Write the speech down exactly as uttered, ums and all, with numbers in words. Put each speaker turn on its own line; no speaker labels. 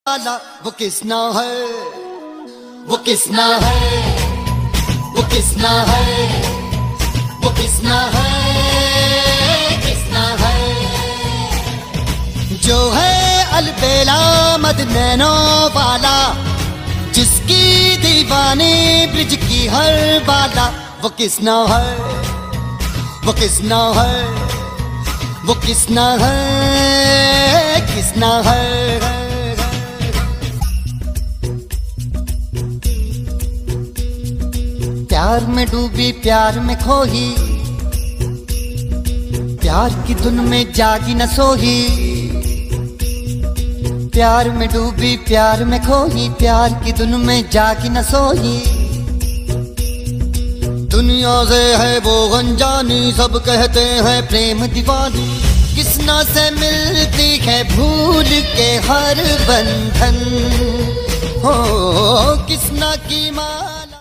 वो किसना है, वो किसना है, वो किसना है, वो किसना है, किसना है। जो है अलबेला मद नैनो वाला, जिसकी दीवानी ब्रिज की हर बाला। वो किसना है, वो किसना है, वो किसना है, किसना है। प्यार में डूबी प्यार में खोही, प्यार की धुन में जागी न सोही। प्यार में डूबी प्यार में खोही, प्यार की धुन में जागी न सोही। दुनिया से है वो अनजानी, सब कहते हैं प्रेम दीवानी। किसना से मिलती है भूल के हर बंधन, हो किसना की माँ